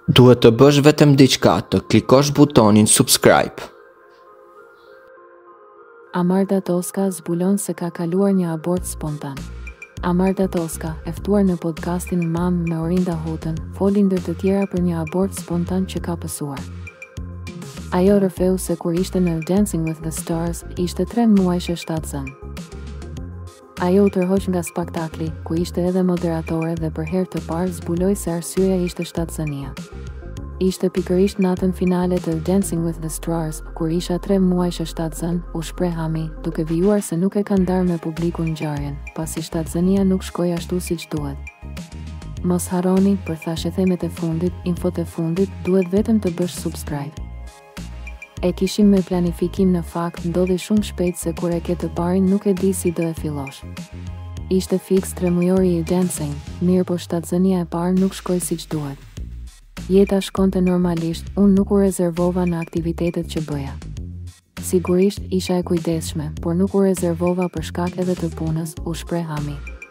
Duhet të bësh vetëm diçka, të klikosh butonin subscribe. Amarda Toska zbulon se ka kaluar një abort spontan. Amarda Toska, e ftuar në podcastin Mam me Orinda Hutën, foli ndër të tjera për një abort spontan që ka pësuar. Ajo rrëfeu se kur ishte në Dancing with the Stars, ishte 3 muajshe 7 zënë. Ajo u tërhoq nga spektakli, ku ishte edhe moderatore dhe për herë të parë zbuloi se arsyeja ishte 7-zënia. Ishte pikërisht natën finale të Dancing with the Stars, kur isha 3 muajshe 7 zënë, u shpreh Ami, duke vijuar se nuk e ka ndarë me publikun ngjarjen, pasi 7-zënia nuk shkoi ashtu siç duhet. Mos harroni, përthashe themet e fundit, infot e fundit, duhet vetëm të bësh subscribe. E kishim me planifikim, në fakt ndodhi shumë shpejt se kur e ke të parin nuk e di si do e fillosh. Ishte fiks 3 mujori i dancing, mirë po 7-zënia e parë nuk shkoi siç duhet. Jeta shkonte normalisht, unë nuk u rezervova në aktivitetet që bëja. Sigurisht isha e kujdesshme, por nuk u rezervova për shkak edhe të punës, u shpreh Ami.